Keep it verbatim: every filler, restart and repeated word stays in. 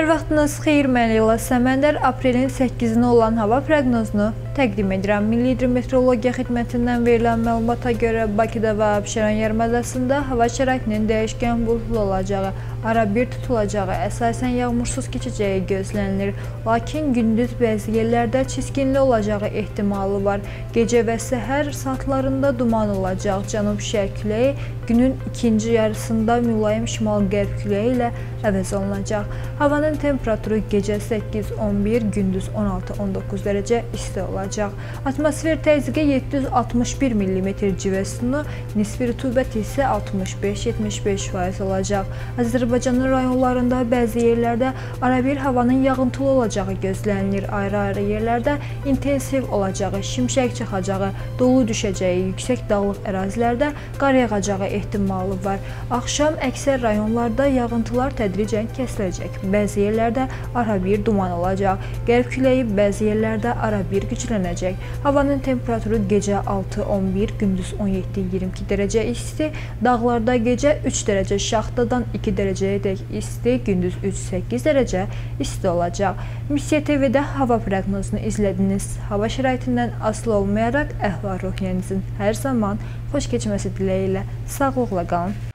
Hər vaxtınız xeyir, mən Leyla Səməndər. Aprelin səkkizinə olan hava proqnozunu təqdim edirəm. Milli Hidrometeorologiya Xidmətindən verilən məlumata görə Bakıda və Abşeron yarımadasında hava şəraitinin dəyişkən buludlu olacağı, arabir tutulacağı, əsasən yağmursuz keçəcəyi gözlənilir. Lakin gündüz bəzi yerlərdə çiskinli olacağı ehtimalı var. Gecə və səhər saatlarında duman olacaq. Cənub-şərq küləyi günün ikinci yarısında mülayim şimal-qərb küləyi ilə əvəz olunacaq. Havanın temperaturu gecə səkkiz on bir, gündüz on altı on doqquz dərəcə isti olacaq. Atmosfer təzyiqi yeddi yüz altmış bir millimetr civə, nisbi rütubət isə altmış beş yetmiş beş faiz olacaq. Azərbaycanın rayonlarında bəzi yerlərdə arabir havanın yağıntılı olacağı gözlənilir. Ayrı-ayrı yerlərdə intensiv olacağı, şimşək çaxacağı, dolu düşəcəyi, yüksək dağlıq ərazilərdə qar yağacağı ehtimalı var. Axşam əksər rayonlarda yağıntılar tədricən kəsiləcək. Bəzi yerlərdə arabir duman olacaq. Qərb küləyi bəzi yerlərdə arabir güclənəcək. Havanın temperaturu gecə altı on bir, gündüz on yeddi iyirmi iki dərəcə isti. Dağlarda gecə üç dərəcə, Şaxtadan iki dərəcəyə dək isti, gündüz üç səkkiz dərəcə isti olacaq. Missiya T V-də hava proqnozunu izlədiniz. Hava şəraitindən asılı olmayaraq əhval-ruhiyyənizin hər zaman xoş keçməsi diləyi ilə sağlıqla qalın.